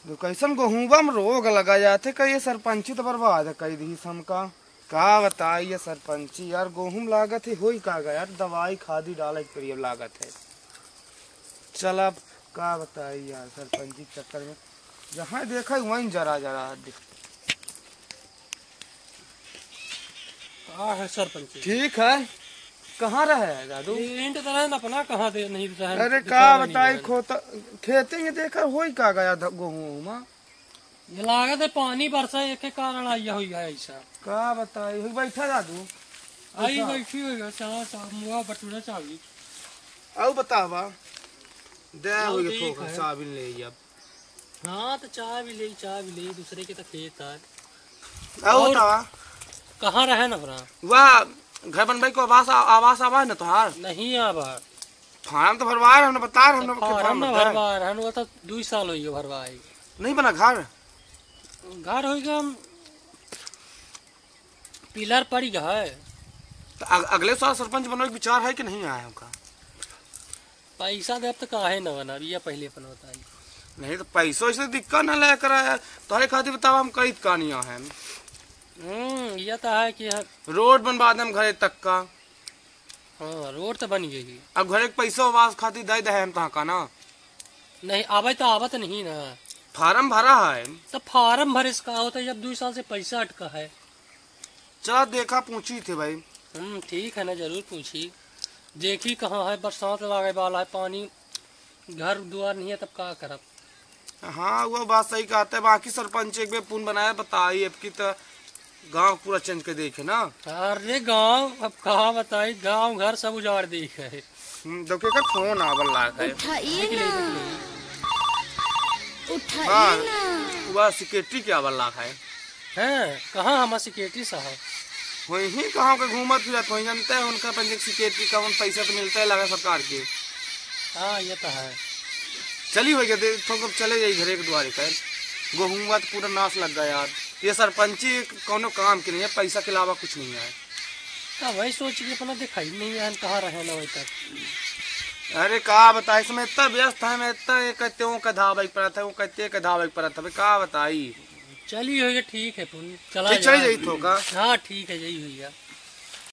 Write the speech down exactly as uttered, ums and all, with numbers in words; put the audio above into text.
तो कैसन गेहूं में रोग लगा जाते कई सरपंची तो बर्बाद कई दी सम का का बताइए सरपंची यार गेहूं लागत है होई का गया यार दवाई खादी डाले के लागत है। चल अब का बताइए यार सरपंची चक्कर में जहाँ देखा वहीं जरा जरा है सरपंच ठीक है। कहाँ रहे दादू इंट तरह ना अपना कहाँ दे नहीं रहे। अरे का बताई खोता खेते में देखा होई का गया गेहूं में ये लागत है पानी बरसा एक के कारण आया हुई है ऐसा। का बताई हुई बैठा दादू आई बैठी हुई है चला चा मुआ बटूरा चावली आओ बतावा दे हुई तो चावल ले अब। हाँ तो चाय भी ले चाय भी ले दूसरे के तो खेत है। आओ बतावा कहाँ रहे ना भरा वाह घर बनवाई को आवास आवास आवा है ना तुहार नहीं आवा फार्म तो भरवाए हमने बता रहे हमने फार्म ना भरवाए हम वो तो दो साल हुई भरवाए नहीं बना घर घर हो गया पिलर पड़ गया है। तो अग, अगले साल सरपंच बनने का विचार है कि नहीं आया उनका पैसा दे तो काहे न बना ये पहले अपन बताई नहीं तो पैसों से दिक्कत न लेकर तुम्हारे खातिर बताओ हम कई कहानियां हैं। हम्म ये तो है कि रोड बनवा दे घरे तक का। हाँ रोड तो बन गई अब घरे पैसा आवास खातिर दे दे हम तहाँ का ना नहीं आवे तो आवत नहीं ना फार्म भरा है तो फार्म भरे इसका होता है जब दो साल से पैसा अटका है। चला देखा पूछी थे भाई। हम्म ठीक है ना जरूर पूछी देखी कहाँ है बरसात लागे वाला है पानी घर द्वार नहीं है तब क्या करब। हाँ वो बात सही कहते है बाकी सरपंच एक बार पुन बनाया बताई अब की तो गांव पूरा चेंज के देखे ना। अरे गांव अब कहाँ बताई गांव घर सब उजाड़ देखे है। देखिए का फोन आवल लाग है उठाइए ना वह सिक्योरिटी के आवल लाग है हैं कहाँ हमारा सिक्योरिटी साहब वही कहाँ के घूमत फिरत वही जानते हैं उनका पंचायत सिक्योरिटी का उन पैसा तो मिलता है लगा सरकार के। हाँ ये तो है चली हो गया तो चले जाइए घरे के द्वारे का गेहूँ तो पूरा नाश लग गया यार ये सरपंची कोनो काम के नहीं है पैसा के अलावा कुछ नहीं है। तो वही सोच के अपना दिखाई नहीं है कहाँ रहे ना वही तक। अरे का बताए इसमें इतना व्यस्त है मैं इतना कहते हूँ का धावा पर था वो कहते का धावा पर था का बताई। चलिए ठीक है पुन चला चली जाइए तो का। हाँ ठीक है यही हुई है।